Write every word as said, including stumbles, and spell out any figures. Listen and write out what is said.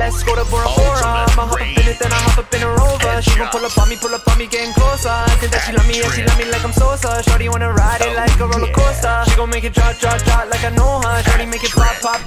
Escort up Bora Bora. I'ma hop up in it, then I hop up in a Rover. She gon' pull up on me, pull up on me, getting closer. I think that she love me, yeah, she love me like I'm Sosa. Shorty wanna ride it like a roller coaster. She gon' make it drop, drop, drop like I know her. Shorty make it pop, pop,